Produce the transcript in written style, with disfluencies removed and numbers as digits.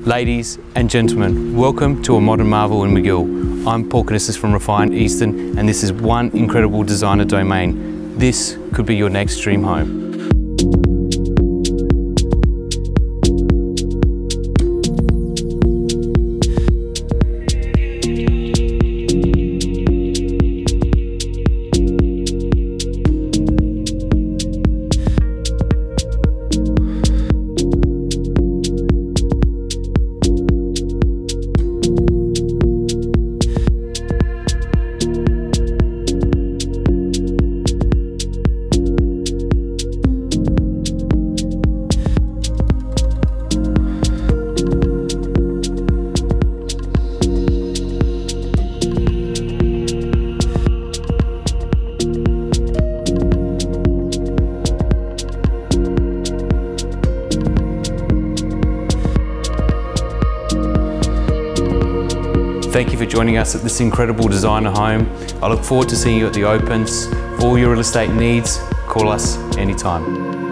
Ladies and gentlemen, welcome to a modern marvel in Magill. I'm Paul Canissis from Refine Easton, and this is one incredible designer domain. This could be your next dream home. Thank you for joining us at this incredible designer home. I look forward to seeing you at the opens. For all your real estate needs, call us anytime.